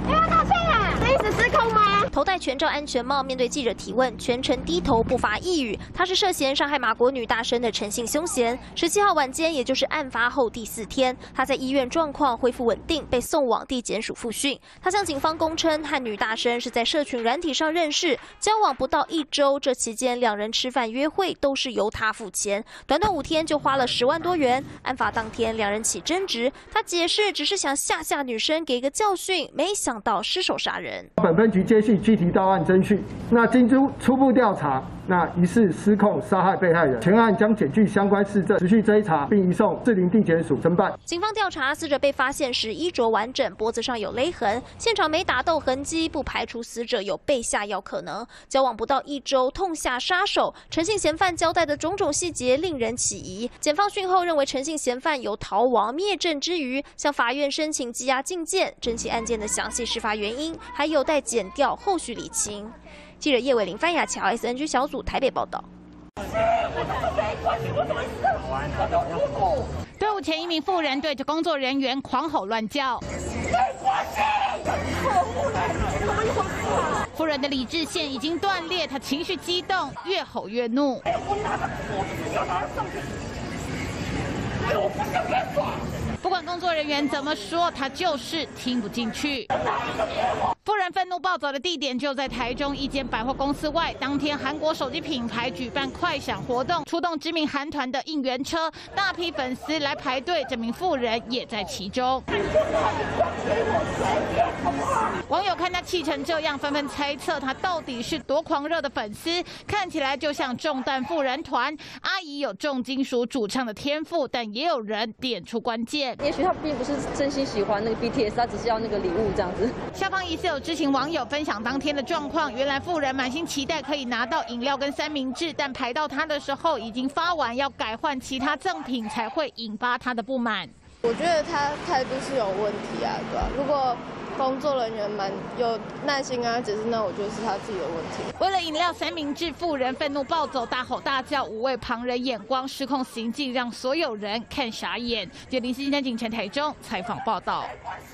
你要道歉啊！这意识失控吗？ 头戴全罩安全帽，面对记者提问，全程低头不发一语。他是涉嫌伤害马国女大生的陈姓凶嫌。17号晚间，也就是案发后第4天，他在医院状况恢复稳定，被送往地检署复讯。他向警方供称，和女大生是在社群软体上认识，交往不到1周，这期间两人吃饭约会都是由他付钱，短短5天就花了10万多元。案发当天，两人起争执，他解释只是想吓女生，给一个教训，没想到失手杀人。 本分局接续具体到案侦讯，那经初步调查，那疑似失控杀害被害人，全案将检具相关事证持续追查，并移送士林地检署侦办。 警方调查，死者被发现时衣着完整，脖子上有勒痕，现场没打斗痕迹，不排除死者有被下药可能。交往不到1周，痛下杀手，陈姓嫌犯交代的种种细节令人起疑。检方讯后认为陈姓嫌犯有逃亡灭证之余，向法院申请羁押禁见，侦起案件的详细事发原因，还有待检调后续理清。记者叶伟玲、范雅乔 SNG 小组台北报道。 队伍前一名妇人对着工作人员狂吼乱叫，妇人的理智线已经断裂，她情绪激动，越吼越怒。不管工作人员怎么说，他就是听不进去。妇人愤怒暴走的地点就在台中一间百货公司外。当天，韩国手机品牌举办快闪活动，出动知名韩团的应援车，大批粉丝来排队，这名妇人也在其中。网友看他气成这样，纷纷猜测他到底是多狂热的粉丝，看起来就像重弹妇人团。阿姨有重金属主唱的天赋，但也有人点出关键。 也许他并不是真心喜欢那个 BTS， 他只是要那个礼物这样子。 校方疑似有知情网友分享当天的状况，原来妇人满心期待可以拿到饮料跟三明治，但排到他的时候已经发完，要改换其他赠品才会引发他的不满。 我觉得他态度是有问题啊，对吧？如果工作人员蛮有耐心跟他解释，那我觉得是他自己的问题。 为了饮料三明治，妇人愤怒暴走，大吼大叫，无畏旁人眼光，失控行径让所有人看傻眼。记者林思今天警城台中采访报道。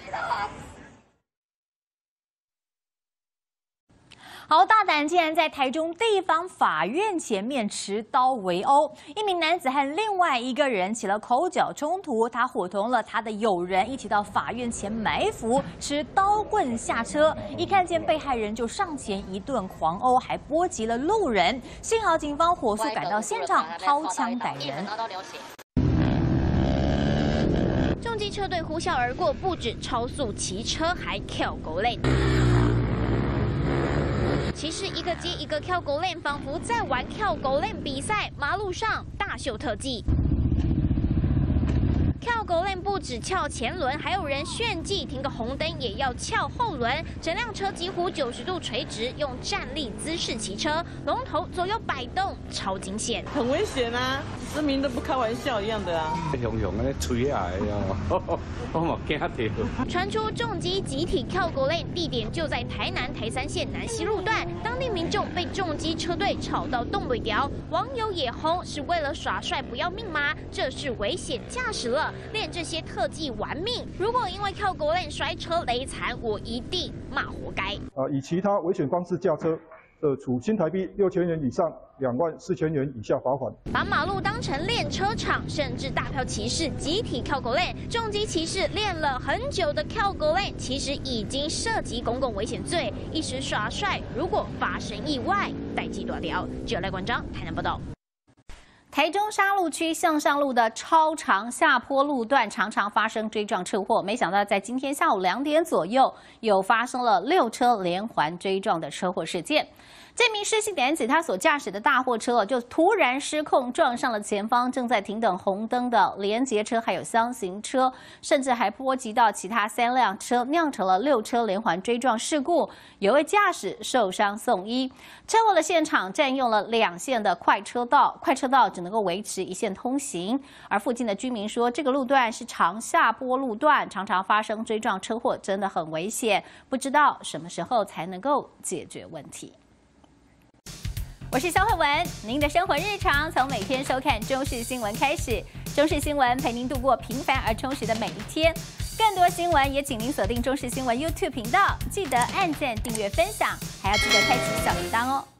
好大胆，竟然在台中地方法院前面持刀围殴，一名男子和另外一个人起了口角冲突，他伙同了他的友人一起到法院前埋伏，持刀棍下车，一看见被害人就上前一顿狂殴，还波及了路人，幸好警方火速赶到现场，掏枪逮人。 重机车队呼啸而过，不止超速骑车，还跳狗类。骑士一个接一个跳狗链，仿佛在玩跳狗链比赛。马路上大秀特技，跳狗链不止翘前轮，还有人炫技，停个红灯也要翘后轮。整辆车几乎90度垂直，用站立姿势骑车，龙头左右摆动，超惊险。 很危险啊，市民都不开玩笑一样的啊。 雄雄安尼吹下来哦，我嘛惊到。 传出重机集体跳狗链，地点就在台南台3线南西路段。当地民众被重机车队吵到动不了，网友也轰：是为了耍帅不要命吗？这是危险驾驶了，练这些特技玩命。如果因为跳狗链摔车雷残，我一定骂活该。 以其他危险方式驾车，处新台币6000元以上24000元以下罚款。 把马路当成练车场，甚至大票骑士集体跳狗链，重机骑士练了很久的跳狗链，其实已经涉及公共危险罪，一时耍帅，如果发生意外，代际大条。记者赖冠章台南报道。 台中沙鹿区向上路的超长下坡路段常常发生追撞车祸，没想到在今天下午2点左右，有发生了6车连环追撞的车祸事件。这名失信男子他所驾驶的大货车就突然失控，撞上了前方正在停等红灯的连结车，还有厢型车，甚至还波及到其他3辆车，酿成了6车连环追撞事故。有位驾驶受伤送医。车祸的现场占用了2线的快车道，快车道只能够维持1线通行。而附近的居民说，这个路段是长下坡路段，常常发生追撞车祸，真的很危险，不知道什么时候才能够解决问题。我是肖慧文，您的生活日常从每天收看中视新闻开始。中视新闻陪您度过平凡而充实的每一天。 更多新闻也请您锁定中时新闻 YouTube 频道，记得按赞、订阅、分享，还要记得开启小铃铛哦。